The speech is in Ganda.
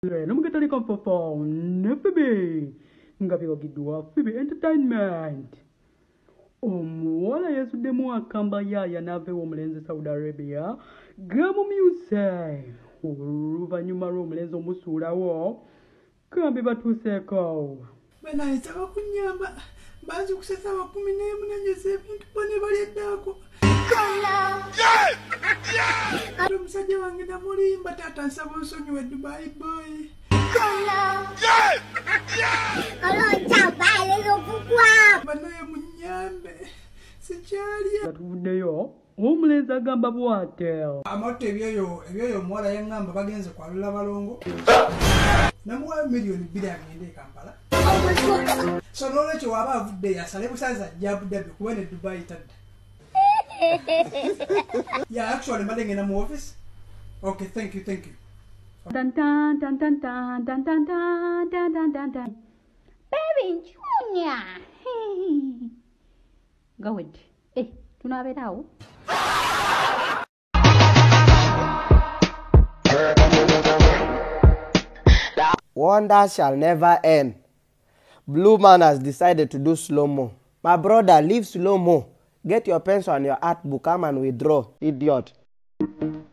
Nomukatali kamfafo nefibi ngapiko kidwa fibi entertainment. Omuwala yasuddemu akamba yaaya n'aveewo omulenzi Saudi Arabia gamumyuse oluvannyuma lw'omulenzi omusuulawo kambi batuuseeko. Banayita bakunyamba bazi kusesa 11 nanyeza ebintu bone balyeddako. Omusajja wange namulimba taata nsaba onsonyiwe Dubai boy. Banaye munyambe sikyalya. Batuvuddeyo omulenzi agamba bw'ate. Amato ebyoyo omuwala yaŋŋamba bagenze kwalula balongo. Namuwa miliyoni 2 agende e Kampala. So n'olwekyo waba avuddeyo asale busaza ajja Abu Dhabi kuba ne Dubai tadda. Yeah, actually, mbadde ngenda mu office. Okay, thank you. Tan tan tan tan tan tan tan tan tan tan tan tan. Baby Junior. Go ahead. Tunabeerawo. Wonder shall never end. Blue Man has decided to do slow-mo. My brother, leave slow-mo. Get your pencil and your art book, come and withdraw, idiot.